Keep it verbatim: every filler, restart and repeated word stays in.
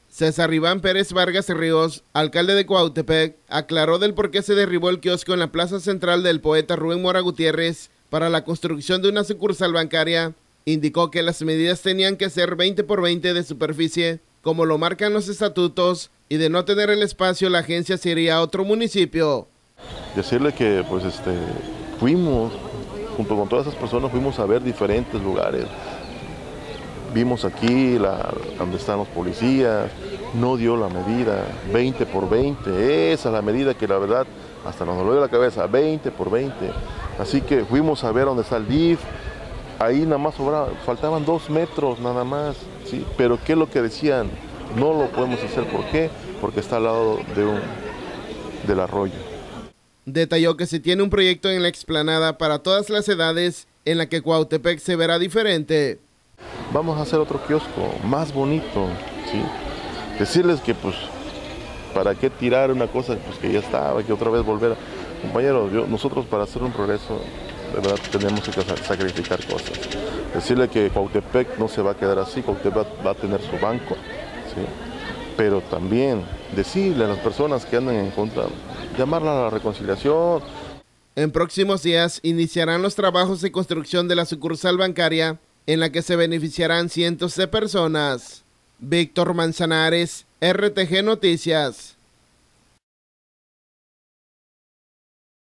César Iván Pérez Vargas Ríos, alcalde de Cuautepec, aclaró del por qué se derribó el kiosco en la plaza central del poeta Rubén Mora Gutiérrez para la construcción de una sucursal bancaria. Indicó que las medidas tenían que ser veinte por veinte de superficie, como lo marcan los estatutos, y de no tener el espacio la agencia se iría a otro municipio. Decirle que pues este fuimos, junto con todas esas personas, fuimos a ver diferentes lugares. Vimos aquí la, donde están los policías, no dio la medida, veinte por veinte, esa es la medida que la verdad hasta nos dolió la cabeza, veinte por veinte. Así que fuimos a ver dónde está el D I F, ahí nada más sobraba, faltaban dos metros nada más, ¿sí? Pero ¿qué es lo que decían? No lo podemos hacer, ¿por qué? Porque está al lado de un, del arroyo. Detalló que se tiene un proyecto en la explanada para todas las edades en la que Cuautepec se verá diferente. Vamos a hacer otro kiosco más bonito, ¿sí? Decirles que pues, ¿para qué tirar una cosa pues, que ya estaba, que otra vez volver a... Compañeros, yo, nosotros para hacer un progreso, de verdad tenemos que sacrificar cosas. Decirle que Cuautepec no se va a quedar así, Cuautepec va a tener su banco, ¿sí? Pero también decirle a las personas que andan en contra, llamarla a la reconciliación. En próximos días iniciarán los trabajos de construcción de la sucursal bancaria, en la que se beneficiarán cientos de personas. Víctor Manzanares, R T G Noticias.